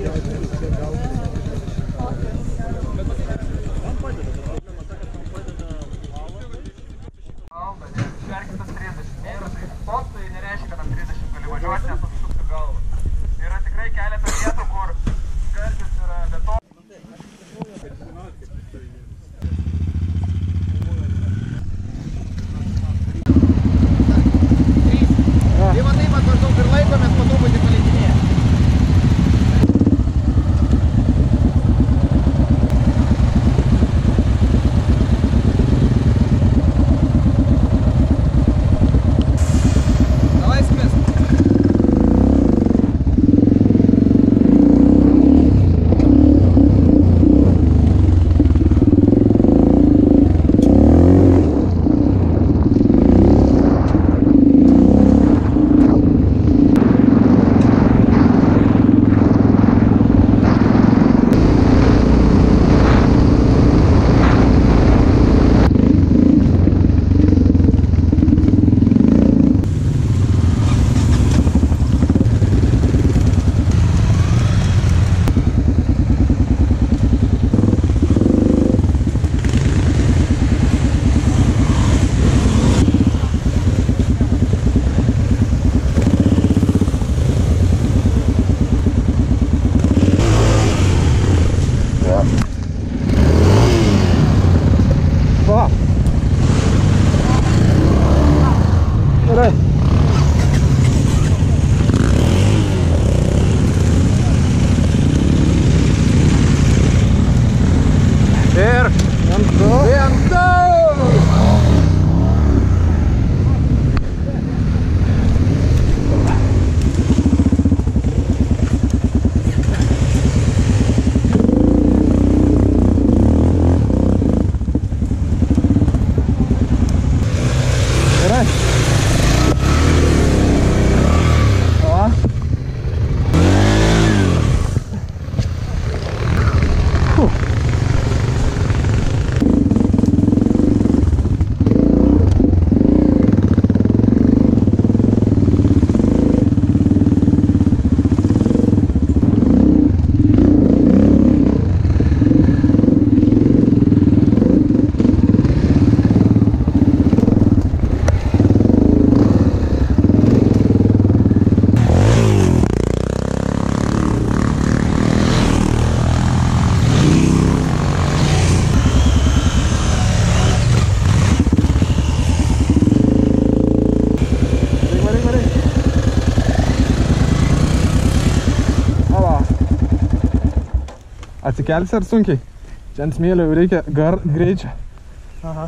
Atsikelsi ar sunkiai? Čia ant smėlio reikia greičio. Aha.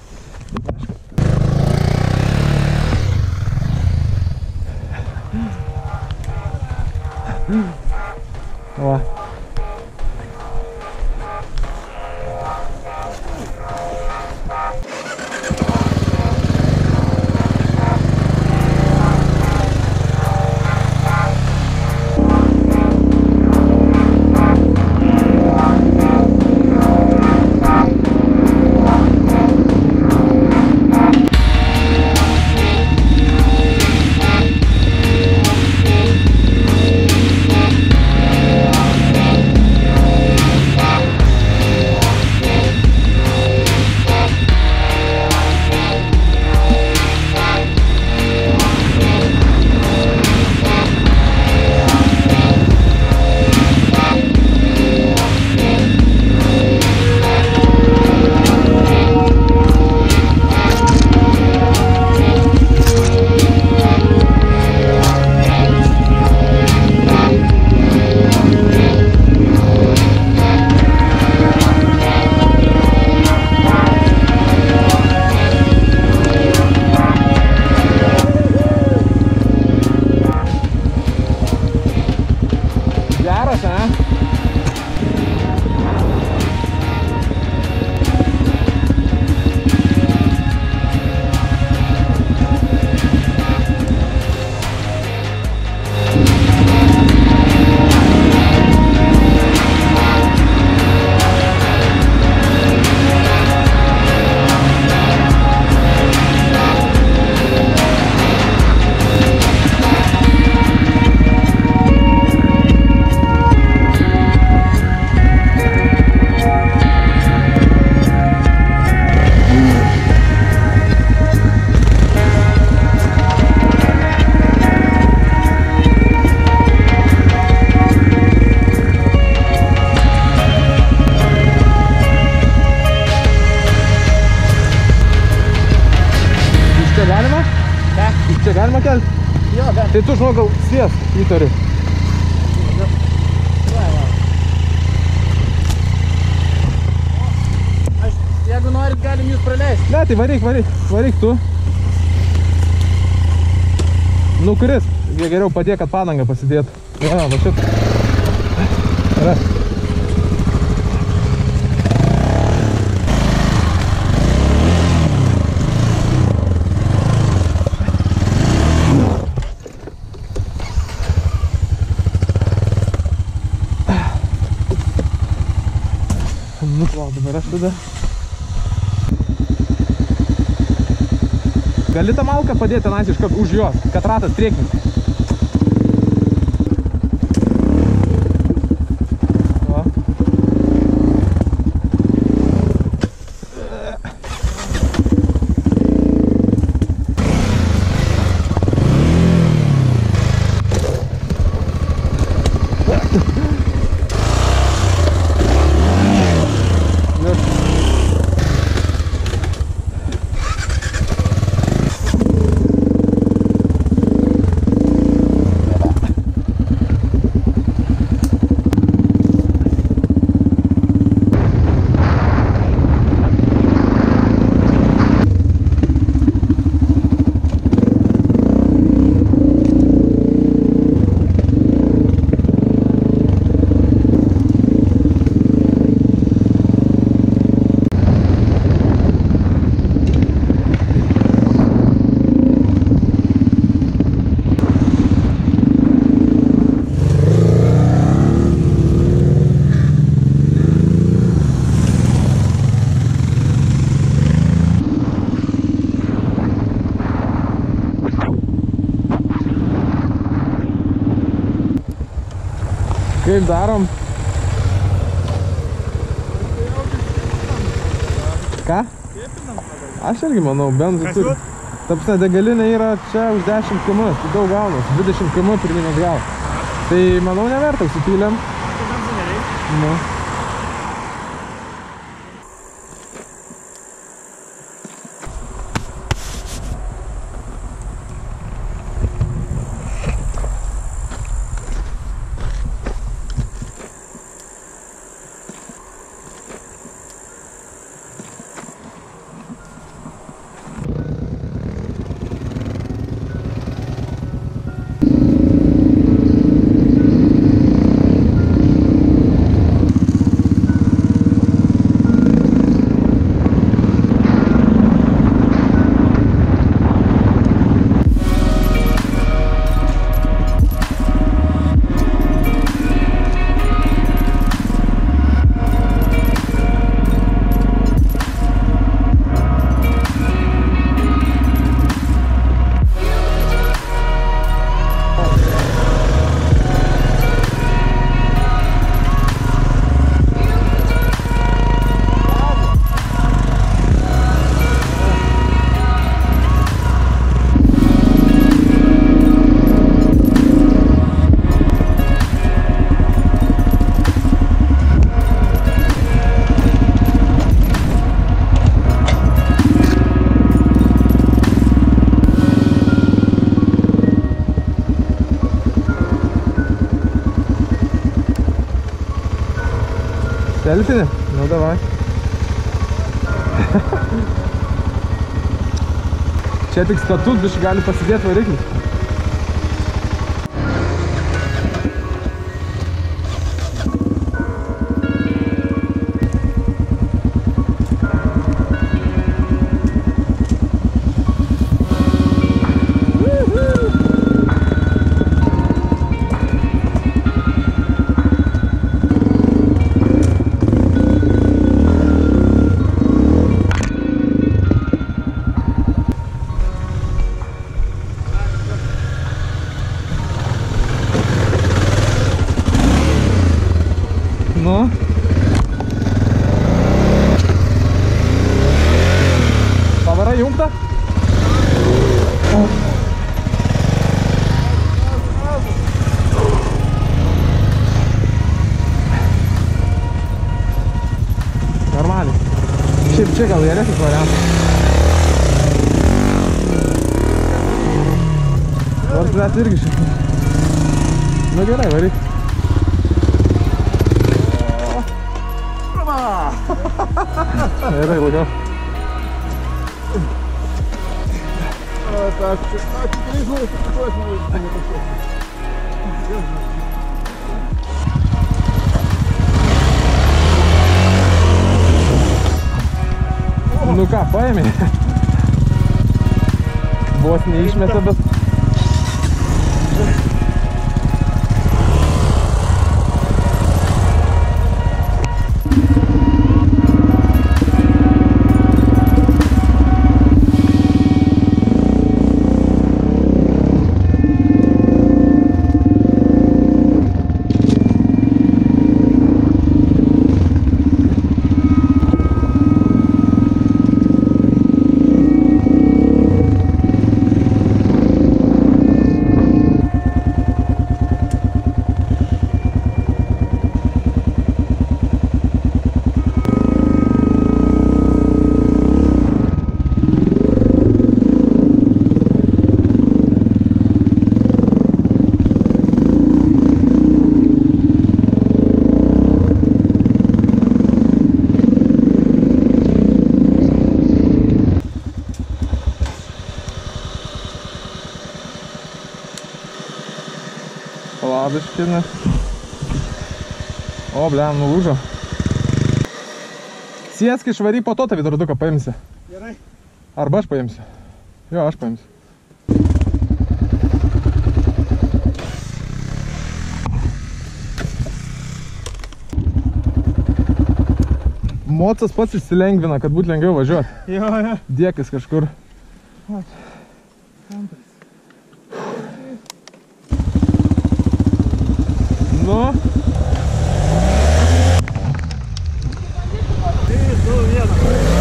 Va. Tai tu žinau, gal sviest įtari. Jeigu norit, galim jūs praleisti. Ne, tai varyk tu. Nu, kuris? Geriau padėk, kad padangą pasidėtų. Ja, va šitą. Yra. Nu, palauk, dabar aš tada. Gali tą malką padėti tenais iškart už jos, kad ratas priekinis. Va. Kaip darom? Ką? Aš irgi manau, benzą turi. Tapsne, degalinė yra čia už 10 km, tai daug gaunas, 20 km pirmin atgal. Tai manau neverta, supylėm. Nu. Selfinį? Nu, davai. Čia tik status, biškai gali pasidėti variklį. Nu. Pavara jungta? Normaliai. Šiaip čia gal geresnis variantas. Nors važiuoti irgi šiek tiek. Nu gerai, varyk. Gerai, labiau. Nu ką, paėmė. Vos neišmetė, bet... Palabiški, nes... O, blem, nulūžo. Siesk išvary, po to tą vidurduką paimsi. Gerai. Arba aš paimsiu. Jo, aš paimsiu. Mocas pats išsilengvina, kad būtų lengviau važiuoti. Jo. Dėkis kažkur. Nu. 3, 2, 1.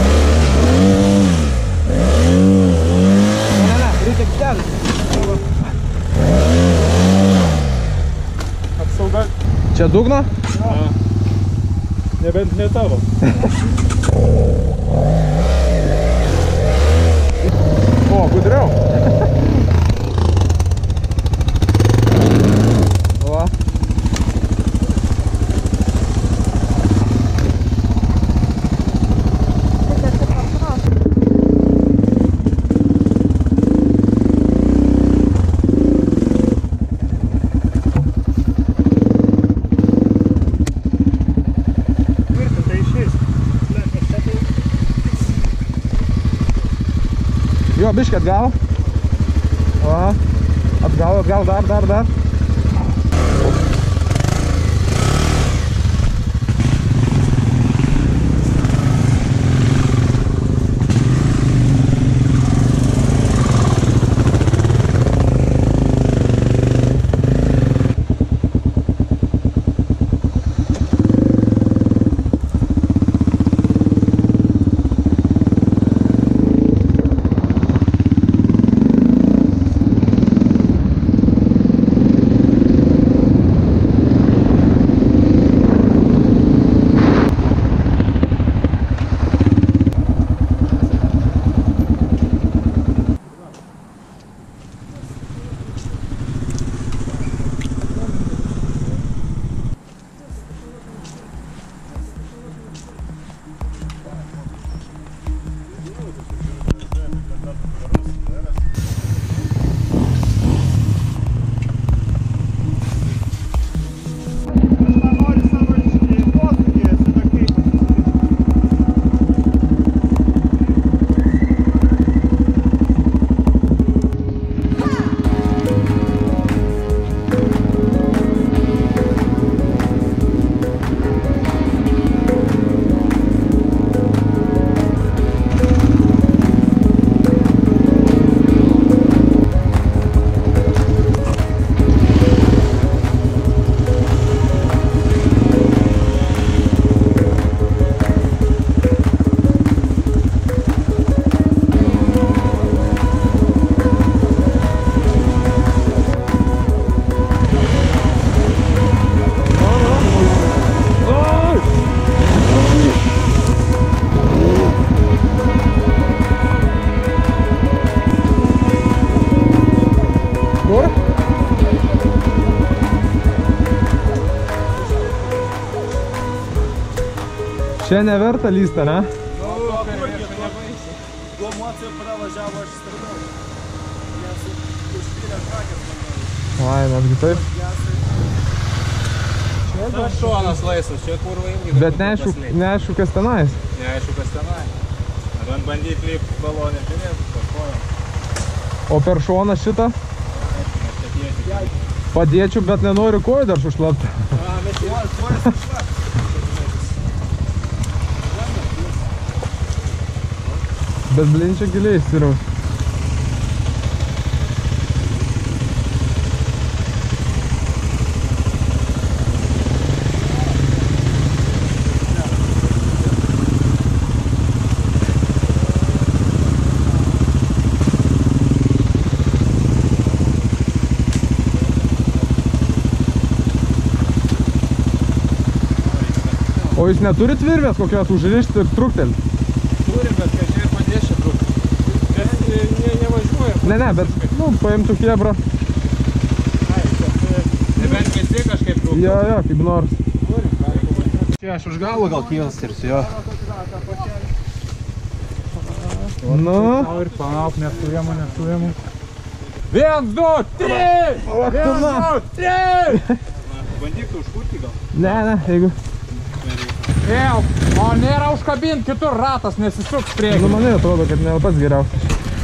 Ne, reikia ten. Apsauga. Čia dugno? Ja. Nebent ne tavo. O, gudriau. O. Jo, biškį atgal. O, atgal, dar. Čia neverta lysta, ne? Tuo mocija pravažiavo, aš startau. Nes užpylė trakės. Ai, netgi taip. Na, šonas laisvas, čia kurva irgi. Bet neaišku, kas tenais. Neaišku, kas tenai. Ar bandyt lipt balonę turėt, pakojom. O per šoną šitą? Padėčiau, bet nenoriu kojų dar sušlapti. Bet blin čia giliai įsiraus. O jūs neturit virvės kokios užrišti ir truktelti? Turim, bet kažkaip padės čia trukti. Bet nevažiuoja. Ne, bet, paimtų kiebrą. Nebent visi kažkaip trukti. Jo, kaip nors. Čia aš už galvo gal kilstirsiu, jo. Nu. Ir panauk, nesuėmų. 1, 2, 3! 1, 2, 3! Bandyk tu užkurti gal? Ne, jeigu... Vėl, o nėra užkabint, kitur ratas nesisuks priekį. Nu, manai atrodo, kad ne pats geriausias.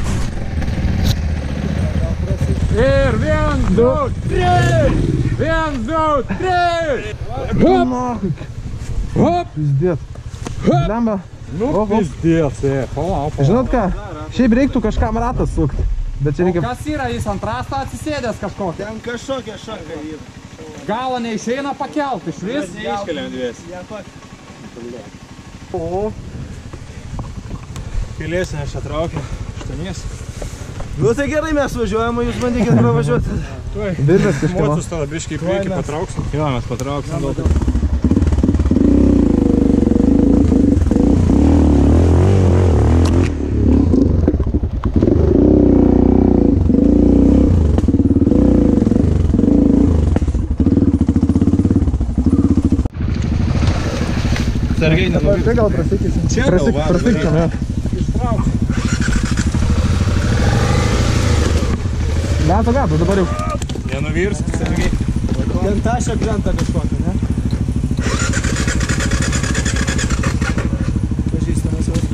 Ir 1, 2, 3! 1, 2, 3! Hop! Hop! Pizdėt. Lemba. Nu, pizdėt, palauk. Žinot ką? Šiaip reiktų kažkam ratą sukti. Bet čia reikia... Kas yra, jis ant rasto atsisėdęs kažkokį? Ten kažkokia šaka yra. Galą neišeina pakelt iš vis? Neiškeliam dvies. Keliesi, aš atraukiu. 8. Nu tai gerai, mes važiuojam, jūs bandykit pravažiuoti. Virvės kažkama. Motus tada biškai į priekį patrauksim. Jo, mes patrauksim daug. Sergiai nenuvirs. Čia gal prasikysim. Čia gal va. Prasikčiam, jo. Gato, dabar jau. Nenuvirs, Sergiai. Ten tašia krenta kažkokia, ne? Pažįstamas jau.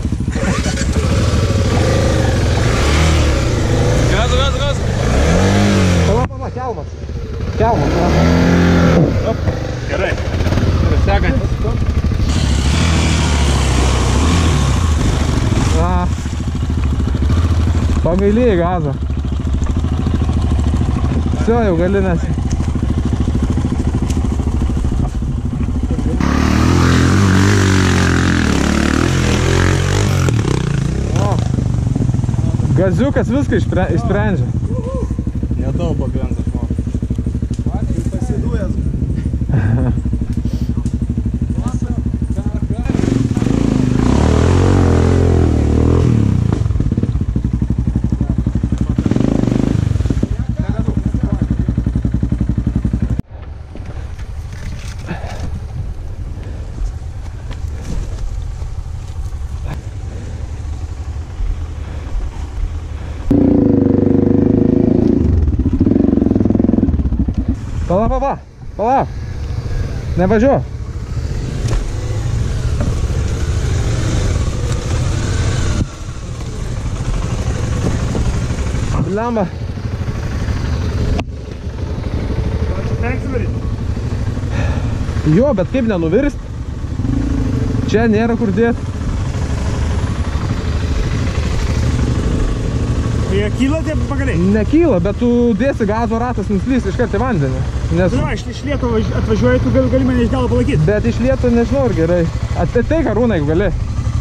Gas. Pala, kelmas. Gerai. Sekantis. Pagailėjai gazą. Все, jau gali nesi. Gaziukas viską išsprendžia. Netaupo benzą žmogus. Pasidujęs. Palauk. Nevažiuok. Lemba. Jo, bet kaip nenuvirst? Čia nėra kur dėti. Jie kyla tie pagaliai? Nekyla, bet tu dėsi gazo ratas nuslys iškart į vandenį. Nes... Nu, aš iš Lieto atvažiuoju, tu gali mane iš galo palaikyti. Bet iš Lieto nežinau ar gerai. Tai Karūna, jeigu gali.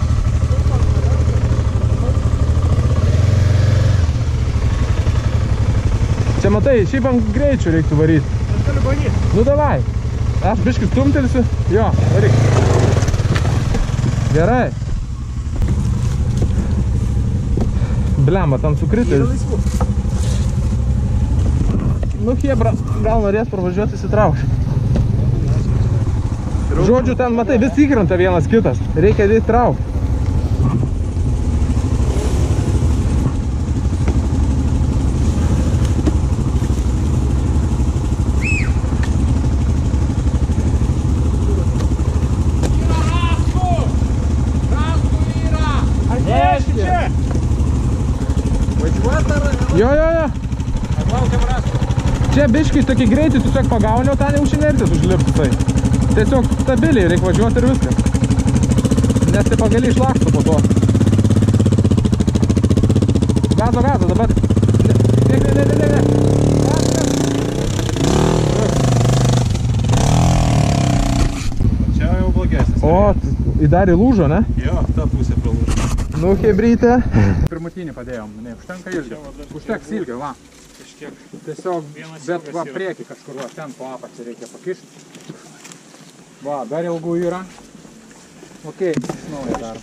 Čia matai, šiaip ant greičių reiktų varyti. Aš galiu bandyti. Nu davai. Aš biškį stumtelsiu. Jo, varyk. Gerai. Blemba, tam sukritis. Nu, Hebra, gal norės pravažiuoti, įsitraukti. Žodžiu, ten, matai, vis įkrenta vienas kitas. Reikia vis traukti. Jo. Atlaukiam rastų. Čia biškai tokį greitį, tu tiesiog pagauni, o ten jau šinertis užlipti tai. Tiesiog stabiliai, reikia važiuoti ir viskas. Nes tai pagali išlaksto po to. Gazo, dabar. Ne. Čia jau blogesnis. O, dar įlūžo, ne? Jo, ta pusė pralūžo. Nu, hebrytė. Pirmutinį padėjom, ne, užtenka ilgio. Užteks ilgio, va. Kažkiek. Tiesiog, bet va priekį kažkur, va, ten po apačią reikia pakišti. Va, dar ilgų yra. Okei, iš naujo dar.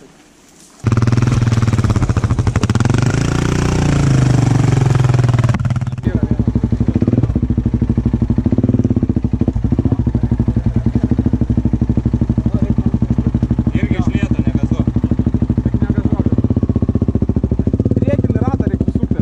Irgi iš lėto, negazuok. Priekinį ratą reikia sukti.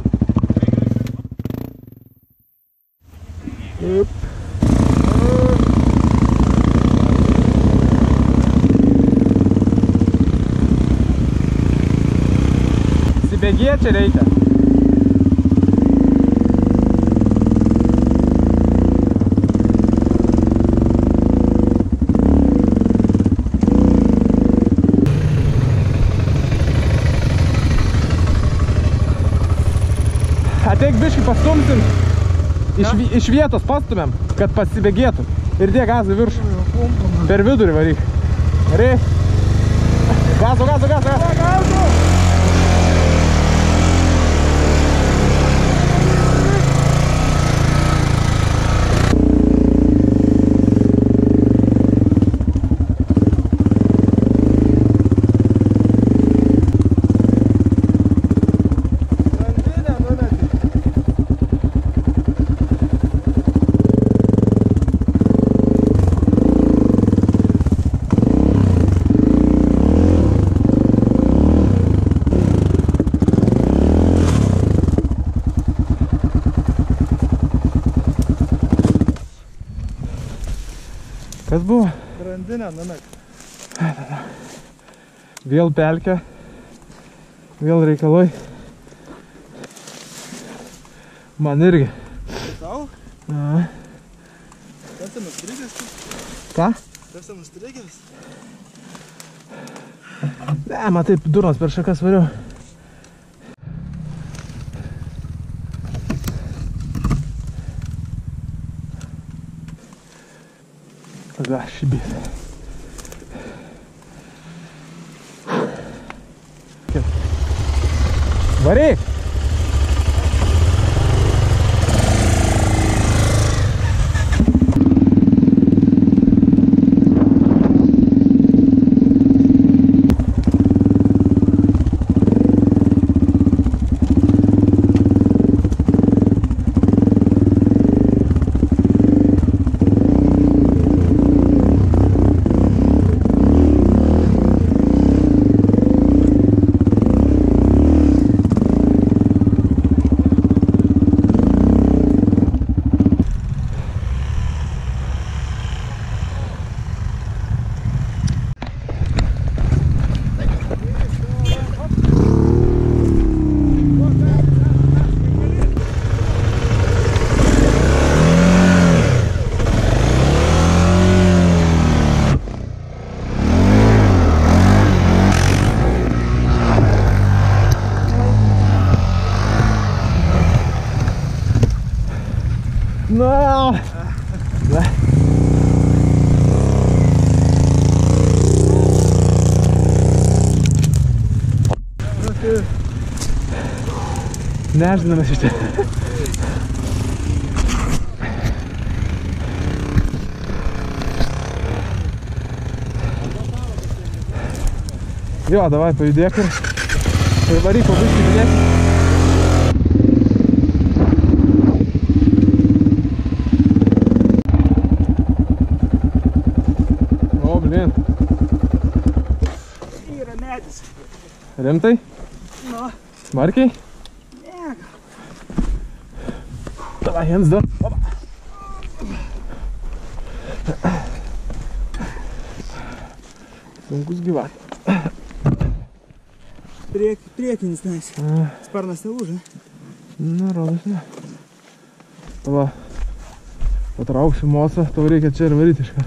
Sibėgėti čia reikia. Ateik biškį pastumsim. Iš vietos pastumėm, kad pasibėgėtų. Ir dėk gazą viršų. Per vidurį varyk. Gerai. Gazo. Kas buvo? Grandinė, numek. Vėl pelkė. Vėl reikalai. Man irgi. Tau? A. Kas ten nustrigęs? Ką? Kas ten nustrigęs? Ne, man taip durnas per šakas variau. Va, šibės. Varyk! No! Nežinamės iš čia. Jo, davai pajudėk ir varyk po biškį didėk. Tolien. Yra medis. Rimtai? Nu. Smarkiai? Ne. Davai, hands du. Sunkus gyvat. Priekinis tenais. Sparnas nelūža. Na, rodos ne. Pala. Patrauksiu mocą, tau reikia čia ir varyti išką.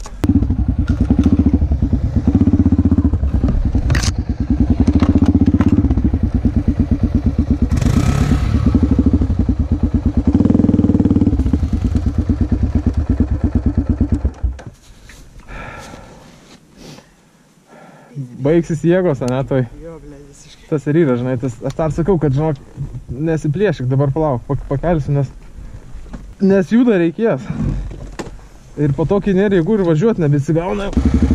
Baigsis jėgos, ane, toj. Jo, ble, visiškai. Tas ir yra, žinai, aš dar sakau, kad, žinok, nesiplėšik, dabar palauk, pakelsiu, nes juda reikės. Ir po tokį nėra jėgų ir važiuoti nebesigauna.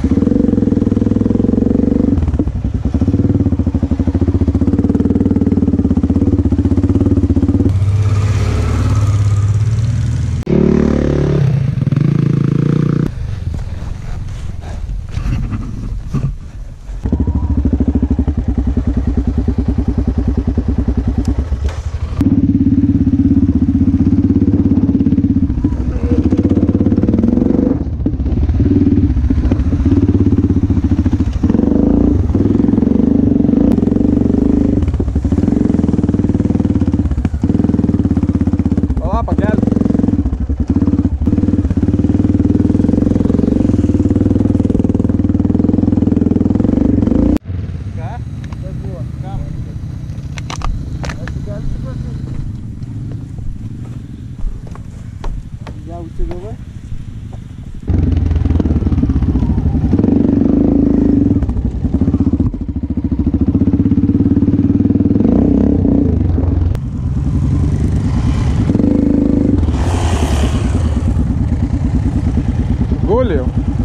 Guli jau.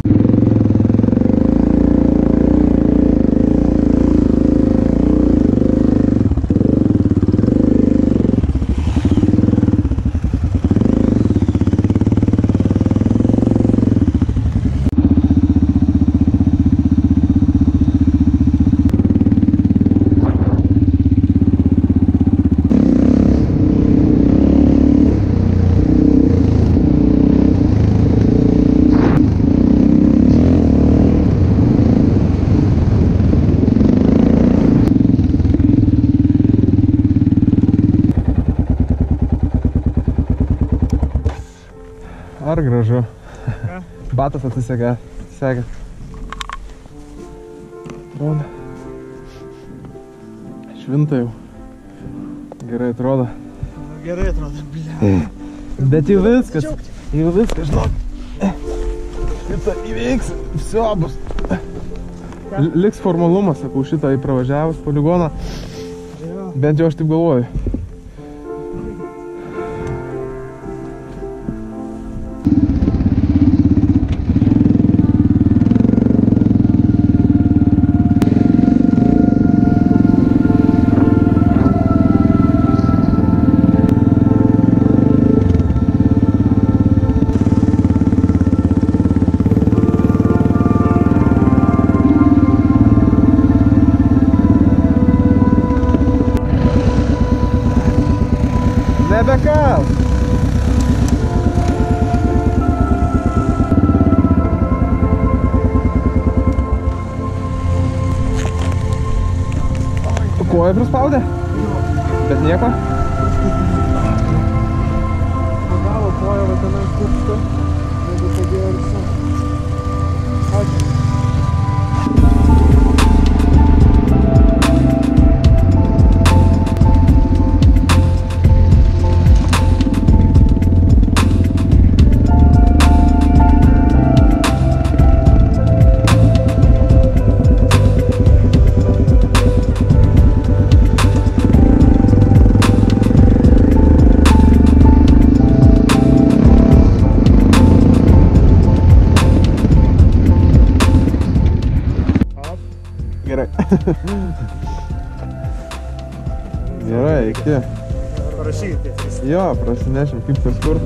Ar gražu. Batas atsisegė. Segė. Atrodo. Švinta jau. Gerai atrodo. Gerai atrodo, blia. Bet jau viskas. Jau viskas, žinok. Šitą įveiks. Visio bus. Liks formalumas, sakau, šitą įpravažiavus poligoną. Bent jau aš taip galvoju. Nebekal! Koją prispaudė? Bet nieko? Pagavo koją, va tenai kupštą. Jeigu padėjo visą. Ačiū. Gerai. Gerai, iki. Rašyti. Jo, prasinešim kaip kažkur.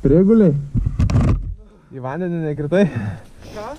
Priguliai. Į vandenį nekritai. Ką?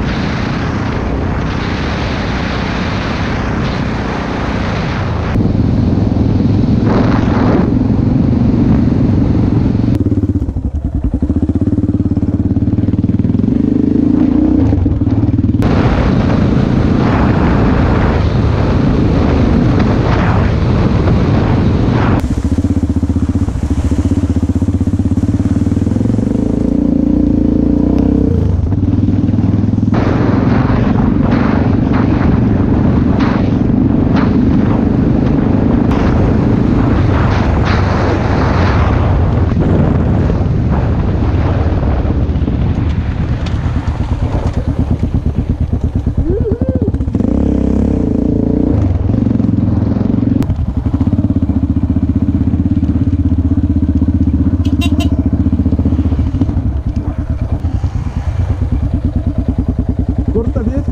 Kur stabdyt?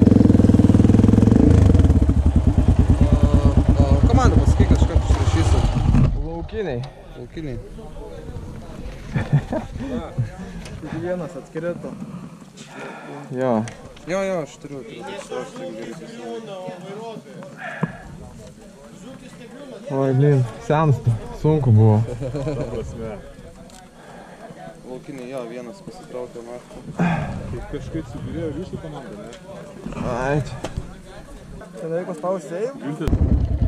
Komandą pasakyk, aš kartu išrašysiu. Laukiniai. Laukiniai. Vienas atskirėto. Jo. Jo, aš turiu Oi, blin, sensta. Sunku buvo. Laukiniai, jo, vienas pasitraukė naktį. Kaip kažkaip subirėjo ryšį komandą, ne? Ai, čia. Ten reikia paspausti save? Viltis.